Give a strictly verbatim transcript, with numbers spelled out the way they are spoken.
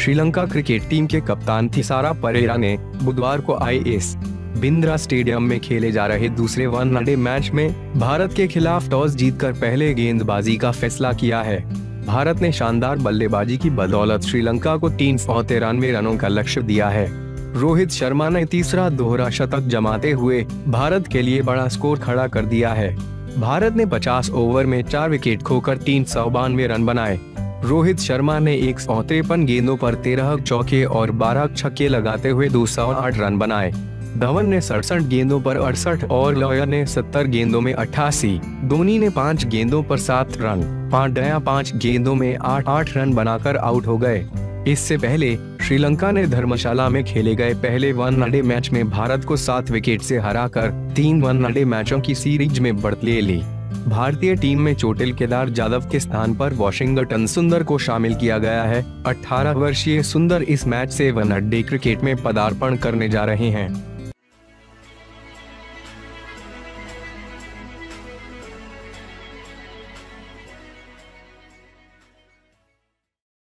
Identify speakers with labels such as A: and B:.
A: Sri Lanka cricket team के कप्तान थिसारा परेरा ने बुधवार को आई एस बिंद्रा स्टेडियम में खेले जा रहे दूसरे वनडे मैच में भारत के खिलाफ टॉस जीतकर पहले गेंदबाजी का फैसला किया है। भारत ने शानदार बल्लेबाजी की बदौलत श्रीलंका को तीन सौ तिरानवे रनों का लक्ष्य दिया है। रोहित शर्मा ने तीसरा दोहरा शतक जमाते हुए भारत के लिए बड़ा स्कोर खड़ा कर दिया है। भारत ने पचास ओवर में चार विकेट खोकर तीन सौ बानवे रन बनाए। रोहित शर्मा ने एक सौ तिरपन गेंदों पर तेरह चौके और बारह छक्के लगाते हुए दो सौ आठ रन बनाए। धवन ने सड़सठ गेंदों पर अड़सठ और लॉयर ने सत्तर गेंदों में अट्ठासी, धोनी ने पाँच गेंदों पर सात रन, पांड्या पाँच गेंदों में आठ आठ रन बनाकर आउट हो गए। इससे पहले श्रीलंका ने धर्मशाला में खेले गए पहले वनडे मैच में भारत को सात विकेट से हराकर तीन वनडे मैचों की सीरीज में बढ़त ले ली। भारतीय टीम में चोटिल केदार जाधव के स्थान पर वाशिंगटन सुंदर को शामिल किया गया है। अठारह वर्षीय सुंदर इस मैच से वनडे क्रिकेट में पदार्पण करने जा रहे हैं।